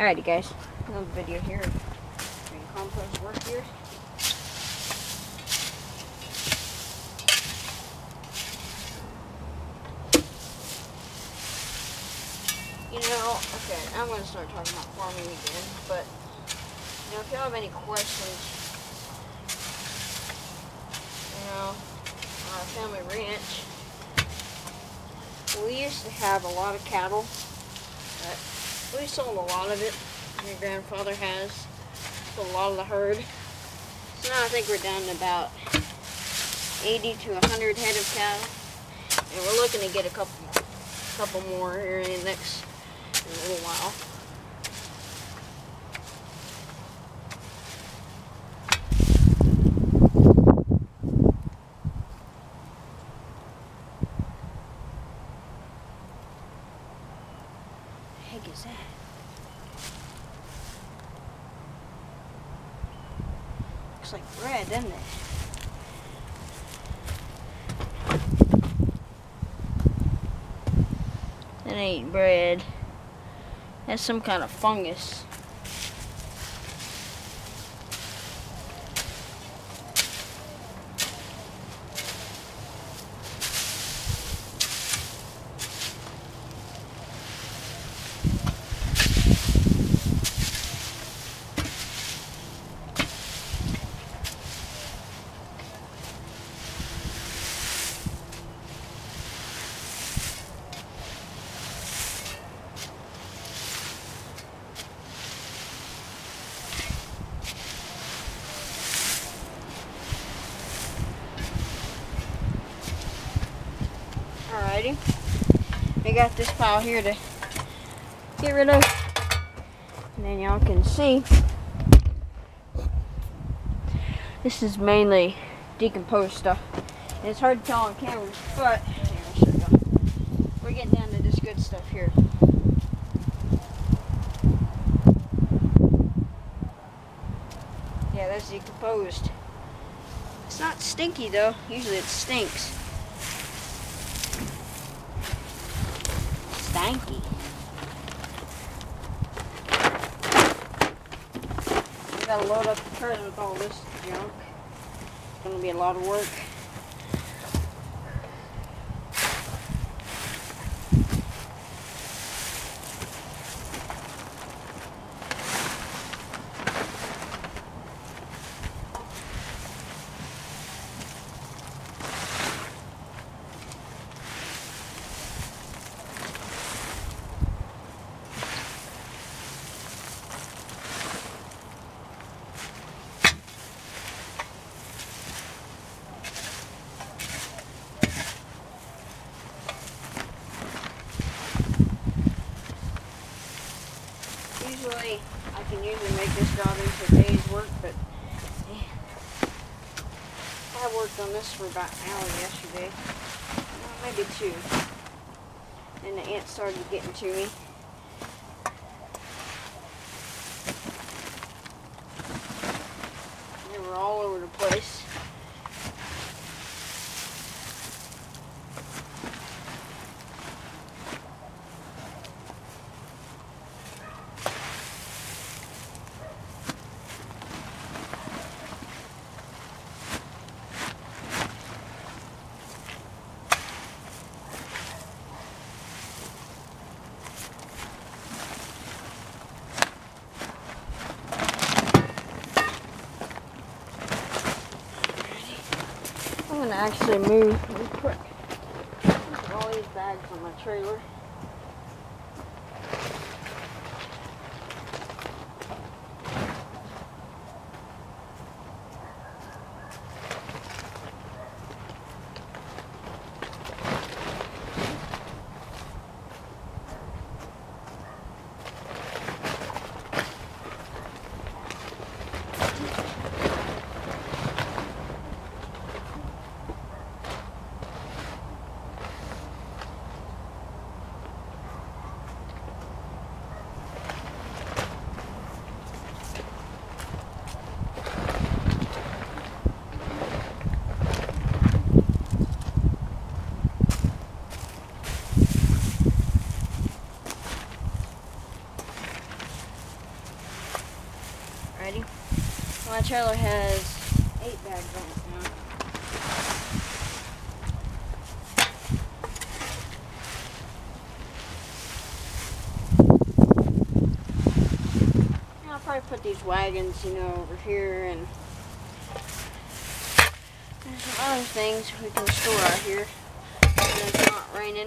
Alrighty guys, another video here of doing compost work here. You know, okay, I'm going to start talking about farming again, but, you know, if y'all have any questions, you know, on our family ranch, we used to have a lot of cattle, but we sold a lot of it. My grandfather has sold a lot of the herd. So now I think we're down to about 80 to 100 head of cattle, and we're looking to get a couple more here in the next little while. The heck is that? Looks like bread, doesn't it? That ain't bread. That's some kind of fungus. Alrighty, we got this pile here to get rid of, and then y'all can see this is mainly decomposed stuff. And it's hard to tell on camera, but here, I'll show y'all. We're getting down to this good stuff here. Yeah, that's decomposed. It's not stinky though. Usually it stinks. Stanky. We gotta load up the cart with all this junk. It's gonna be a lot of work. Usually, I can usually make this job into a day's work, but I worked on this for about an hour yesterday, well, maybe 2, and the ants started getting to me. They were all over the place. I'm gonna actually move real quick. Put all these bags on my trailer. already. My trailer has 8 bags on it now. I'll probably put these wagons, you know, over here, and there's some other things we can store out here when it's not raining.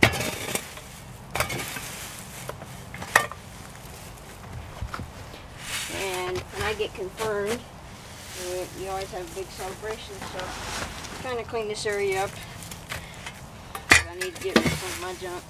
And when I get confirmed, you always have a big celebration, so I'm trying to clean this area up. I need to get rid of some of my junk.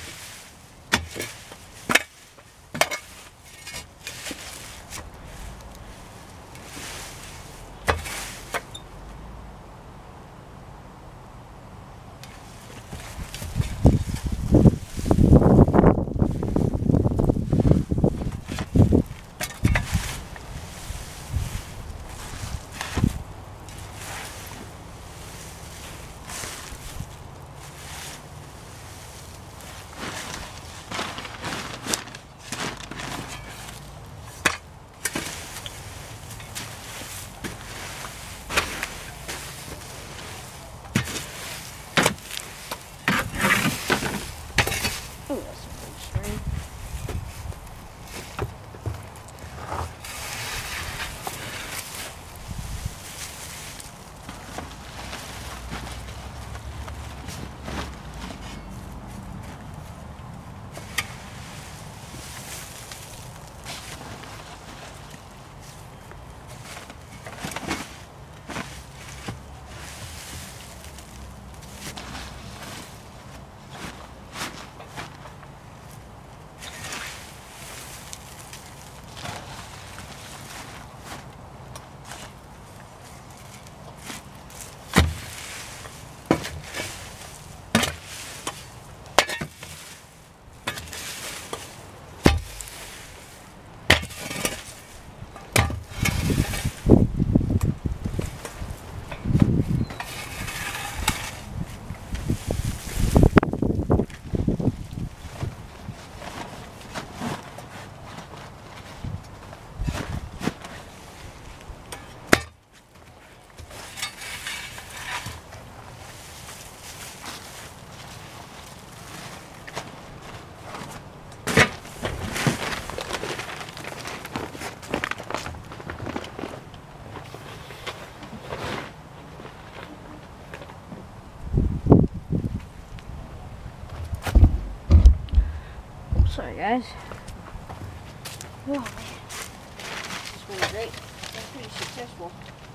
Oh, that's a big string. Sorry guys. Oh man, this went great. It's pretty successful.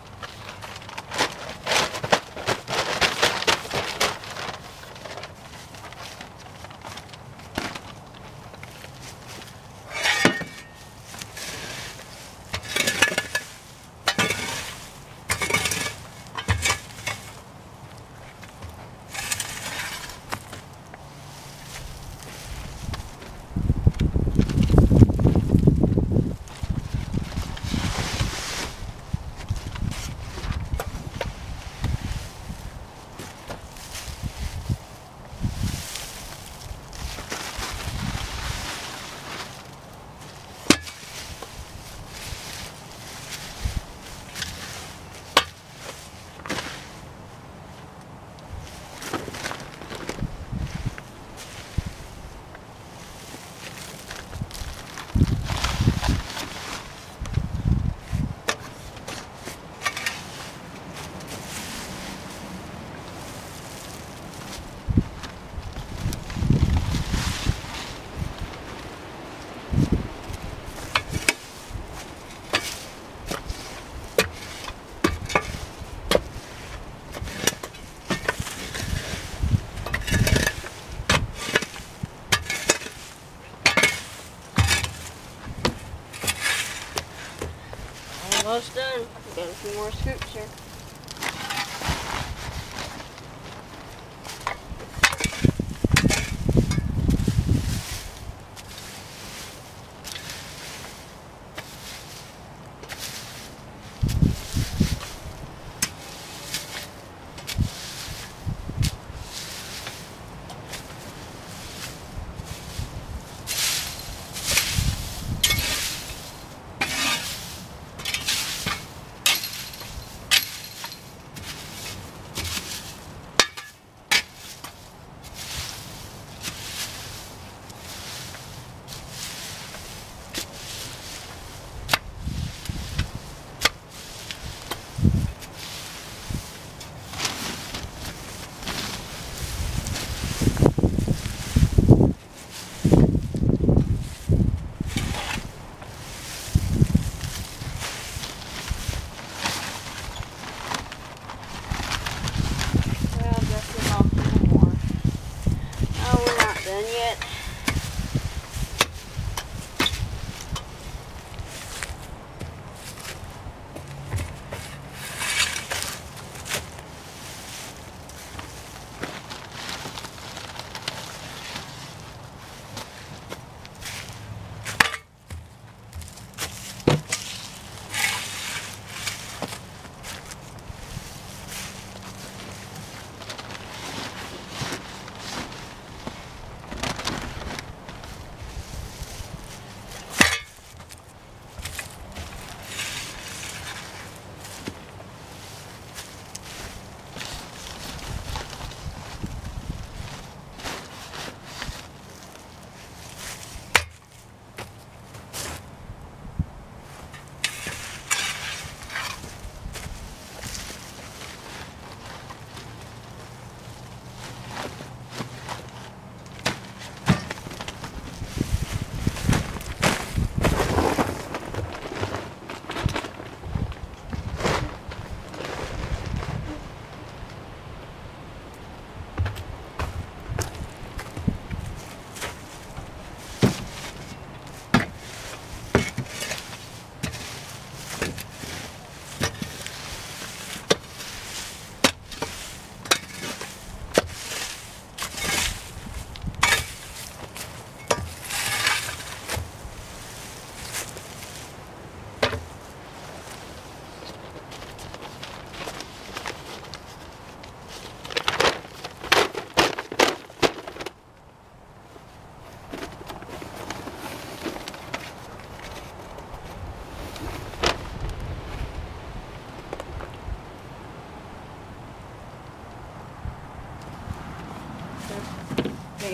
Almost done. Got a few more scoops here.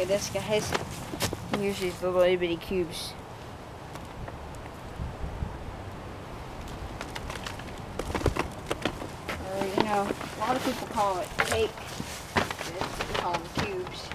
at this, guys. Here's these little itty bitty cubes. Or, you know, a lot of people call it cake. We call them cubes.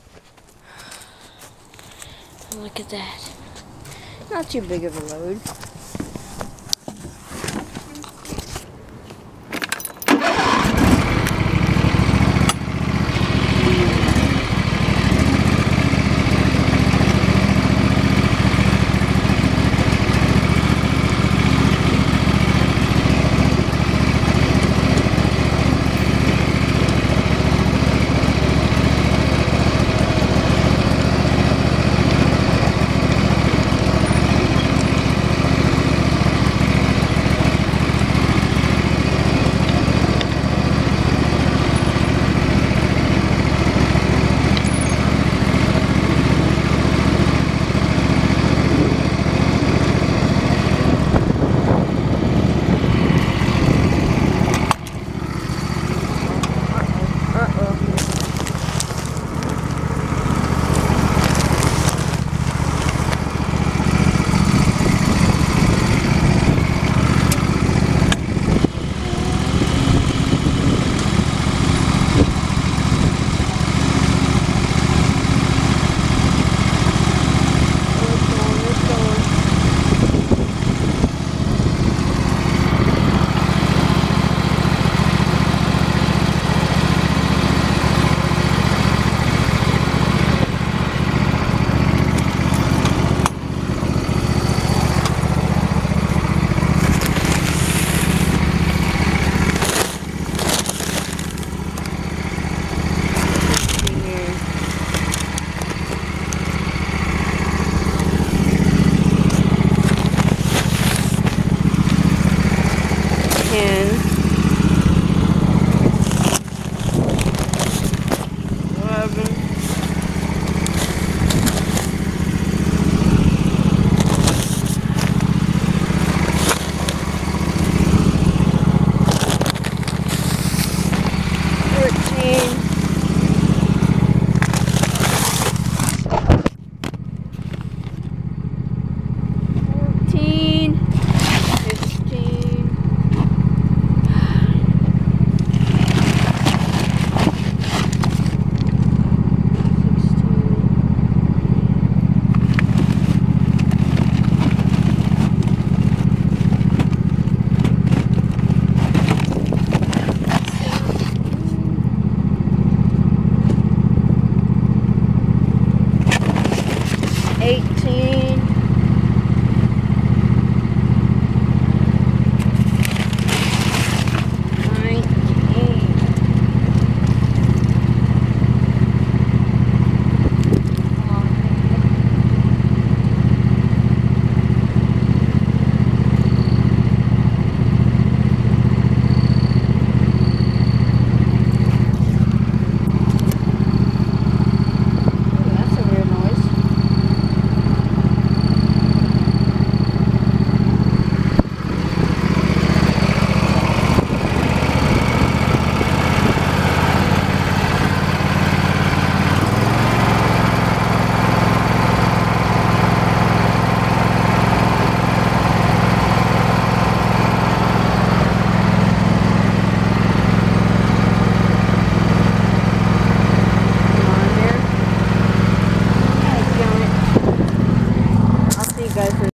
Look at that. Not too big of a load.